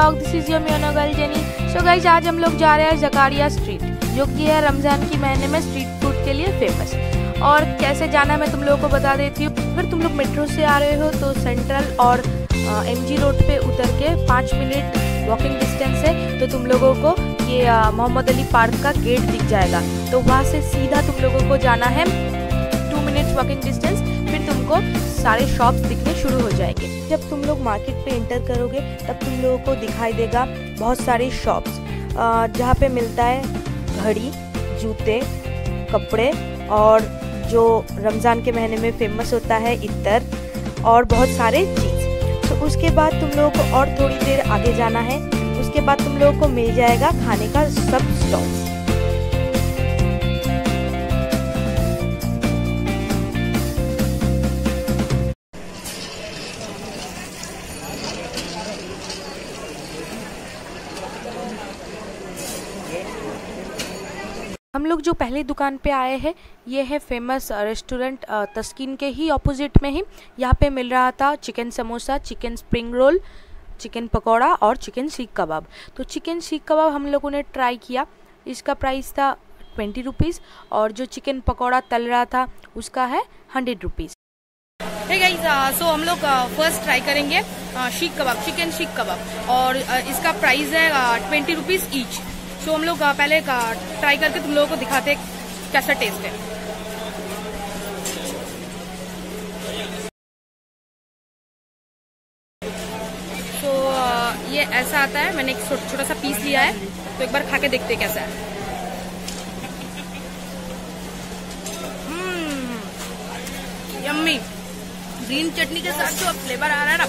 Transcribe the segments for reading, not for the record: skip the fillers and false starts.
Blog. This is your Miyano girl Jenny. So guys, आज हम लोग जा रहे हैं जकारिया स्ट्रीट, जो कि है रमजान के महीने में स्ट्रीट फूड के लिए फेमस। और कैसे जाना है मैं तुम लोगों को बता देती हूँ। अगर तुम लोग मेट्रो से आ रहे हो तो सेंट्रल और MG रोड पे उतर के 5 मिनट वॉकिंग डिस्टेंस है, तो तुम लोगों को ये मोहम्मद अली पार्क का गेट दिख जाएगा। तो वहाँ से सीधा तुम लोगों को जाना है 2 मिनट्स वॉकिंग डिस्टेंस, फिर तुमको सारे शॉप्स दिखने शुरू हो जाएंगे। जब तुम लोग मार्केट पे एंटर करोगे तब तुम लोगों को दिखाई देगा बहुत सारे शॉप्स, जहाँ पे मिलता है घड़ी, जूते, कपड़े और जो रमज़ान के महीने में फेमस होता है इत्तर और बहुत सारे चीज़। तो उसके बाद तुम लोगों को और थोड़ी देर आगे जाना है। उसके बाद तुम लोगों को मिल जाएगा खाने का सब स्टॉल्स। हम लोग जो पहले दुकान पे आए हैं, ये है फेमस रेस्टोरेंट तस्कीन के ही ऑपोजिट में ही। यहाँ पे मिल रहा था chicken samosa, chicken spring roll, chicken pakora और चिकन सीख कबाब। तो चिकन सीख कबाब हम लोगों ने ट्राई किया। इसका प्राइस था 20 रुपीज़ और जो चिकन पकौड़ा तल रहा था उसका है 100 रुपीज़। हे गाइस, सो हम लोग फर्स्ट ट्राई करेंगे seekh kebab, chicken seekh kebab, और इसका प्राइस है 20 रुपीज़ ईच। तो हम लोग पहले ट्राई करके तुम लोगों को दिखाते हैं कैसा टेस्ट है। तो ये ऐसा आता है। मैंने एक छोटा सा पीस लिया है, तो एक बार खा के देखते हैं कैसा है। यम्मी। ग्रीन चटनी के साथ जो फ्लेवर आ रहा है ना,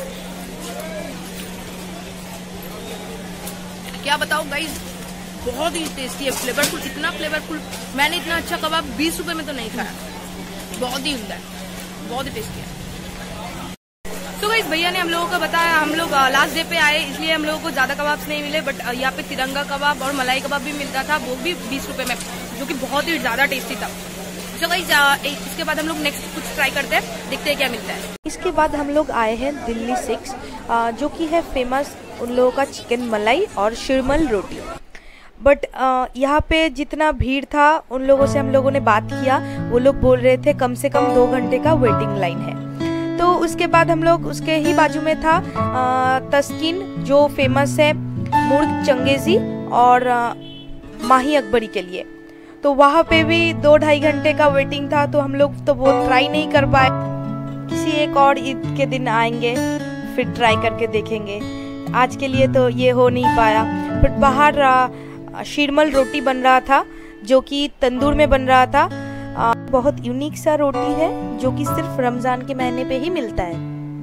क्या बताओ गाइस, बहुत ही टेस्टी है, फ्लेवरफुल, इतना फ्लेवरफुल। मैंने इतना अच्छा कबाब 20 रुपए में तो नहीं खाया। बहुत ही उम्दा है, बहुत ही टेस्टी है। तो गाइस, भैया ने हम लोगों को बताया, हम लोग लास्ट डे पे आए इसलिए हम लोगों को ज्यादा कबाब्स नहीं मिले, बट यहाँ पे तिरंगा कबाब और मलाई कबाब भी मिलता था, वो भी 20 रुपए में, जो कि बहुत ही ज्यादा टेस्टी था। तो गाइस, इसके बाद हम लोग नेक्स्ट कुछ ट्राई करते हैं, देखते हैं क्या मिलता है। इसके बाद हम लोग आए हैं दिल्ली 6, जो कि है फेमस उन लोगों का चिकन मलाई और शिरमल रोटी। बट यहाँ पे जितना भीड़ था, उन लोगों से हम लोगों ने बात किया, वो लोग बोल रहे थे कम से कम 2 घंटे का वेटिंग लाइन है। तो उसके बाद हम लोग, उसके ही बाजू में था तस्कीन, जो फेमस है मुर्ग चंगेजी और माही अकबरी के लिए। तो वहाँ पे भी 2-2.5 घंटे का वेटिंग था, तो हम लोग तो वो ट्राई नहीं कर पाए। किसी एक और ईद के दिन आएंगे, फिर ट्राई करके देखेंगे। आज के लिए तो ये हो नहीं पाया। फिर बाहर शिरमल रोटी बन रहा था, जो कि तंदूर में बन रहा था। बहुत यूनिक सा रोटी है, जो कि सिर्फ रमजान के महीने पे ही मिलता है।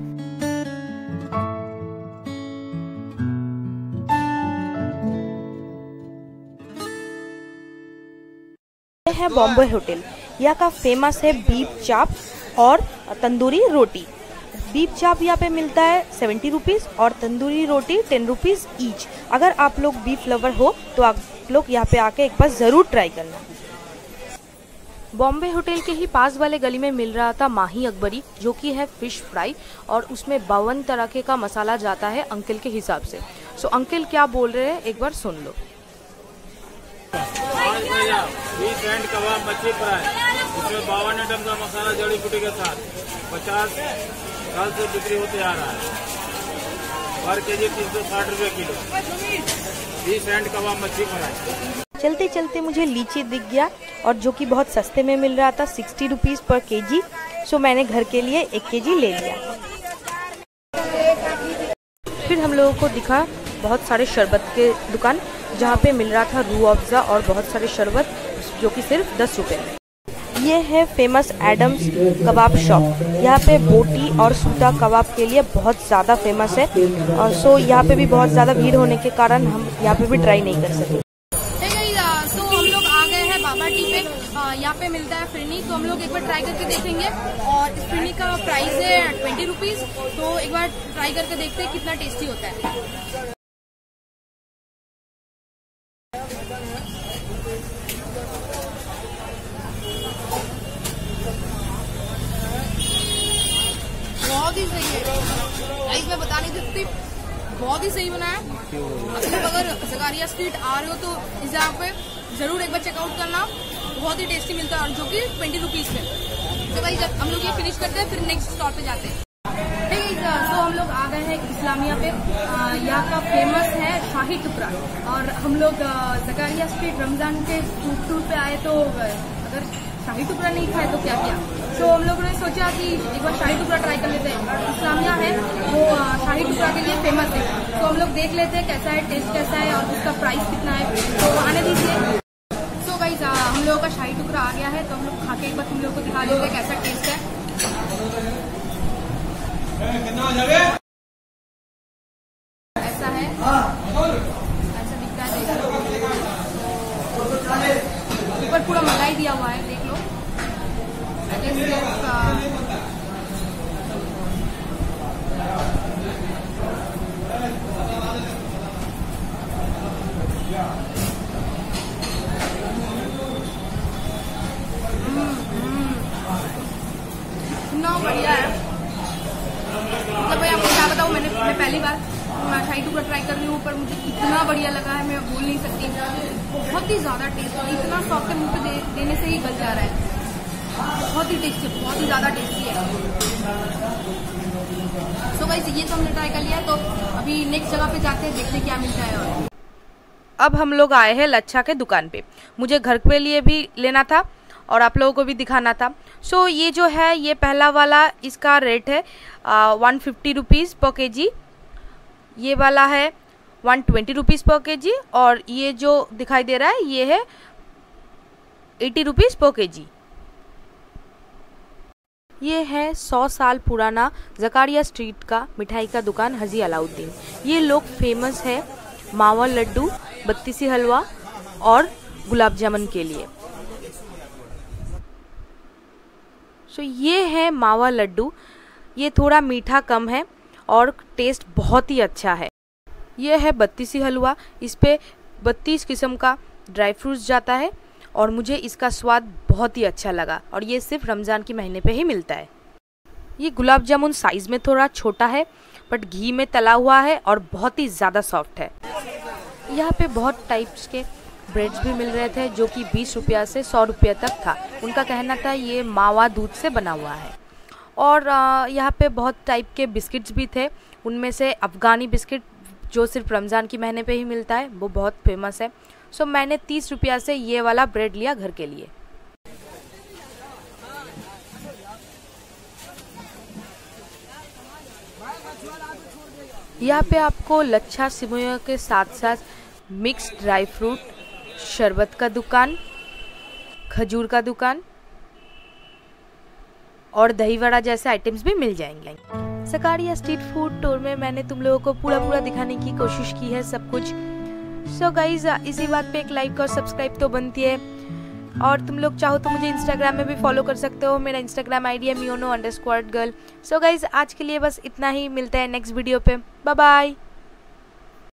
यह है बॉम्बे होटल। यहाँ का फेमस है बीफ चाप और तंदूरी रोटी। बीफ चाप यहाँ पे मिलता है 70 रुपीज़ और तंदूरी रोटी 10 रुपीज़ ईच। अगर आप लोग बीफ लवर हो तो आप लोग यहाँ पे आके एक बार ज़रूर ट्राई करना। बॉम्बे होटल के ही पास वाले गली में मिल रहा था माही अकबरी, जो कि है फिश फ्राई, और उसमें 52 तरह का मसाला जाता है अंकल के हिसाब से। सो अंकल क्या बोल रहे हैं एक बार सुन लो। कबाब मच्छी फ्राई, इसमें 52 आइटम का मसाला जड़ी बूटी के साथ 50 साल से बिक्री होते आ रहा है। पर केजी 360 रुपए किलो। 20 एंड कबाब मच्छी फ्राई। चलते चलते मुझे लीची दिख गया, और जो कि बहुत सस्ते में मिल रहा था, 60 रुपीज़ पर केजी। सो मैंने घर के लिए 1 केजी ले लिया। फिर हम लोगों को दिखा बहुत सारे शरबत के दुकान, जहाँ पे मिल रहा था रूह अफ़ज़ा और बहुत सारे शरबत, जो कि सिर्फ 10 रुपये में। ये है फेमस एडम्स कबाब शॉप। यहाँ पे बोटी और सूटा कबाब के लिए बहुत ज़्यादा फेमस है, और सो यहाँ पे भी बहुत ज़्यादा भीड़ होने के कारण हम यहाँ पे भी ट्राई नहीं कर सके। तो हम लोग आ गए हैं बाबा टी पे। यहाँ पे मिलता है फिरनी, तो हम लोग एक बार ट्राई करके देखेंगे। और इस फिरनी का प्राइस है 20 रुपीज़। तो एक बार ट्राई करके देखते हैं कितना टेस्टी होता है। बहुत ही सही है, मैं बता नहीं सकती, बहुत ही सही बना है। मतलब अगर जकारिया स्ट्रीट आ रहे हो तो इस जगह पे जरूर एक बार चेकआउट करना, बहुत ही टेस्टी मिलता है और जो कि 20 रुपीज में। तो भाई जब हम लोग ये फिनिश करते हैं फिर नेक्स्ट स्टॉल पे जाते हैं। ठीक है, तो हम लोग आ गए हैं इस्लामिया पे। यहाँ का फेमस है शाही टुकड़ा और हम लोग जकारिया स्ट्रीट रमजान के फूड टूर पे आए तो अगर शाही टुकड़ा नहीं खाए तो क्या किया। तो हम लोगों ने सोचा कि एक बार शाही टुकड़ा ट्राई कर लेते हैं और इस्लामिया है वो शाही टुकड़ा के लिए फेमस है। तो हम लोग देख लेते हैं कैसा है, टेस्ट कैसा है और उसका प्राइस कितना है, तो आने दीजिए। तो गाइस हम लोगों का शाही टुकड़ा आ गया है, तो हम लोग खा के एक बार तुम लोगों को दिखा देंगे कैसा टेस्ट है। ऐसा है, ऐसा दिखता है, ऊपर पूरा मलाई दिया हुआ है, देख लो। इतना बढ़िया है, मतलब भाई आपको क्या बताऊँ, मैं पहली बार शाही टुकड़ा ट्राई कर रही हूँ, पर मुझे इतना बढ़िया लगा है मैं बोल नहीं सकती। बहुत ही ज्यादा टेस्टी, इतना सॉफ्ट है, मुंह पे देने से ही गल जा रहा है। बहुत ही टेस्टी, बहुत ही ज्यादा टेस्टी है। सो गाइस ये तो हमने ट्राई कर लिया, तो अभी नेक्स्ट जगह पे जाते हैं, देखते क्या मिलता है। और अब हम लोग आए हैं लच्छा के दुकान पे। मुझे घर के लिए भी लेना था और आप लोगों को भी दिखाना था। सो ये जो है ये पहला वाला, इसका रेट है 150 रुपीज़ पर केजी। ये वाला है 120 रुपीज़ पर केजी और ये जो दिखाई दे रहा है ये है 80 रुपीज़ पर केजी। ये है 100 साल पुराना जकारिया स्ट्रीट का मिठाई का दुकान हाजी अलाउद्दीन। ये लोग फेमस है मावा लड्डू, बत्तीसी हलवा और गुलाब जामुन के लिए। सो ये है मावा लड्डू, ये थोड़ा मीठा कम है और टेस्ट बहुत ही अच्छा है। ये है बत्तीसी हलवा, इस पे 32 किस्म का ड्राई फ्रूट्स जाता है और मुझे इसका स्वाद बहुत ही अच्छा लगा और ये सिर्फ रमज़ान के महीने पे ही मिलता है। ये गुलाब जामुन साइज़ में थोड़ा छोटा है बट घी में तला हुआ है और बहुत ही ज़्यादा सॉफ्ट है। यहाँ पे बहुत टाइप्स के ब्रेड्स भी मिल रहे थे जो कि 20 रुपया से 100 रुपये तक था। उनका कहना था ये मावा दूध से बना हुआ है। और यहाँ पे बहुत टाइप के बिस्किट्स भी थे, उनमें से अफ़गानी बिस्किट जो सिर्फ रमज़ान के महीने पे ही मिलता है वो बहुत फेमस है। सो मैंने 30 रुपया से ये वाला ब्रेड लिया घर के लिए। यहाँ पे आपको लच्छा सिमुया के साथ साथ मिक्स ड्राई फ्रूट, शरबत का दुकान, खजूर का दुकान और दही वड़ा जैसे आइटम्स भी मिल जाएंगे। जकारिया स्ट्रीट फूड टूर में मैंने तुम लोगों को पूरा दिखाने की कोशिश की है सब कुछ। सो गाइज इसी बात पे एक लाइक और सब्सक्राइब तो बनती है और तुम लोग चाहो तो मुझे इंस्टाग्राम में भी फॉलो कर सकते हो। मेरा इंस्टाग्राम आईडी है miono_girl। सो गाइज आज के लिए बस इतना ही, मिलते हैं नेक्स्ट वीडियो पे। Bye bye.